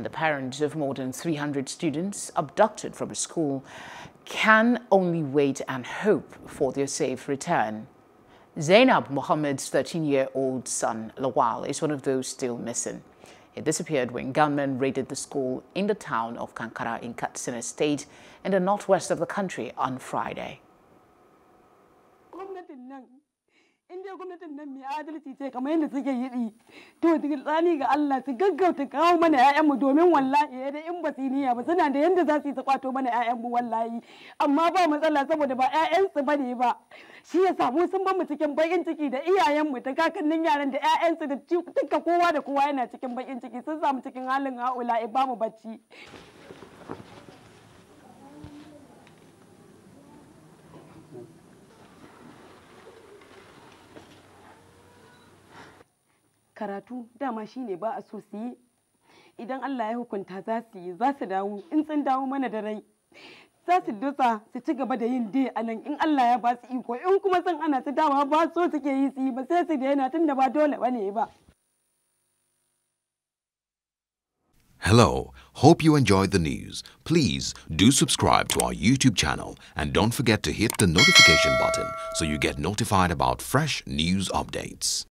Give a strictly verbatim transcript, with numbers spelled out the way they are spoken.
and the parents of more than three hundred students abducted from a school can only wait and hope for their safe return. Zainab Mohammed's thirteen-year-old son, Lawal, is one of those still missing. He disappeared when gunmen raided the school in the town of Kankara in Katsina State in the northwest of the country on Friday. Inda gwamnatin nan mai adalci ce kamar yadda suke yi to tsani ga Allah su gaggauta kawo mana ƴaƴanmu domin wallahi da in ba su niyya ba suna da yanda za su yi ta kwato mana ƴaƴanmu wallahi amma ba matsala saboda ba ƴaƴansu bane ba shi ya samu sun ba mu cikin bakin ciki da iyayenmu da kakannin yaran da ƴaƴansu da duka kowa da kowa yana cikin bakin ciki sun samu cikin halin haula'i ba mu bacci. Karatu dama shine ba a so su yi idan Allah ya hukunta za su yi za su dawo in sun dawo mana da rai za su dusa su ci gaba da yin dai anan in Allah ya ba su iko in kuma sun ana su dawa ba so suke yi su yi ba sai su daina tunda ba dole bane ba. Hello, hope you enjoyed the news. Please do subscribe to our YouTube channel and don't forget to hit the notification button so you get notified about fresh news updates.